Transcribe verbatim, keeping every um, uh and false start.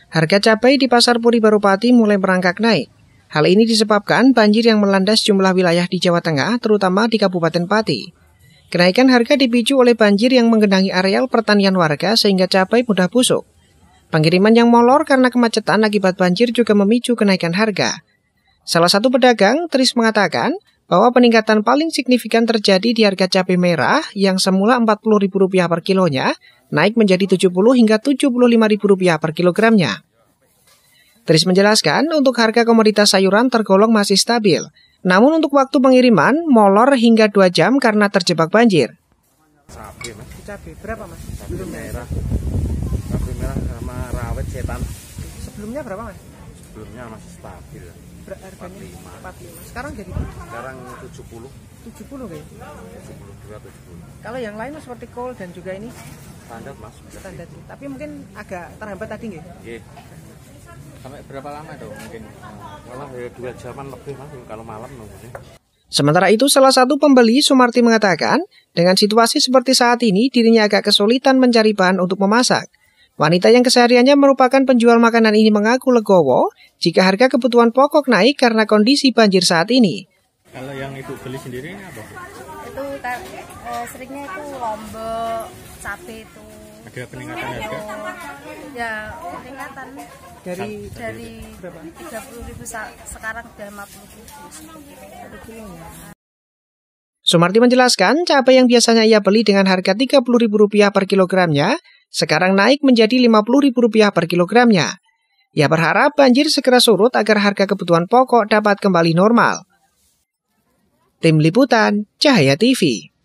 Harga cabai di Pasar Puri Baru Pati mulai merangkak naik. Hal ini disebabkan banjir yang melanda sejumlah wilayah di Jawa Tengah, terutama di Kabupaten Pati. Kenaikan harga dipicu oleh banjir yang menggenangi areal pertanian warga sehingga cabai mudah busuk. Pengiriman yang molor karena kemacetan akibat banjir juga memicu kenaikan harga. Salah satu pedagang, Tris, mengatakan bahwa peningkatan paling signifikan terjadi di harga cabai merah yang semula empat puluh ribu rupiah per kilonya, naik menjadi tujuh puluh hingga tujuh puluh lima ribu rupiah per kilogramnya. Tris menjelaskan untuk harga komoditas sayuran tergolong masih stabil. Namun untuk waktu pengiriman, molor hingga dua jam karena terjebak banjir. Cabai, Mas. Cabai berapa, Mas? Cabai merah. Cabai merah sama rawit setan. Sebelumnya berapa, Mas? Sebelumnya masih stabil. Harganya empat puluh lima. Sekarang jadi? Sekarang tujuh puluh. tujuh puluh kayaknya? tujuh puluh dua, tujuh puluh. Kalau yang lain seperti kol dan juga ini? Standar, Mas. Standar. Tapi mungkin agak terhambat tadi nggak? Iya. Sampai berapa lama dong mungkin? Malah ya dua jaman lebih, Mas, kalau malam nunggunya. Sementara itu, salah satu pembeli, Sumarti, mengatakan, dengan situasi seperti saat ini, dirinya agak kesulitan mencari bahan untuk memasak. Wanita yang kesehariannya merupakan penjual makanan ini mengaku legowo jika harga kebutuhan pokok naik karena kondisi banjir saat ini. Kalau yang ibu beli sendiri ini apa? Itu eh, seringnya itu lombok, cabai itu. Ada peningkatan harga? Ya, peningkatan. Dari Dari berapa? tiga puluh ribu sekarang sudah lima puluh ribu. Sumarti menjelaskan, cabai yang biasanya ia beli dengan harga tiga puluh ribu rupiah per kilogramnya, sekarang naik menjadi lima puluh ribu rupiah per kilogramnya. Ia berharap banjir segera surut agar harga kebutuhan pokok dapat kembali normal. Tim Liputan, Cahaya T V.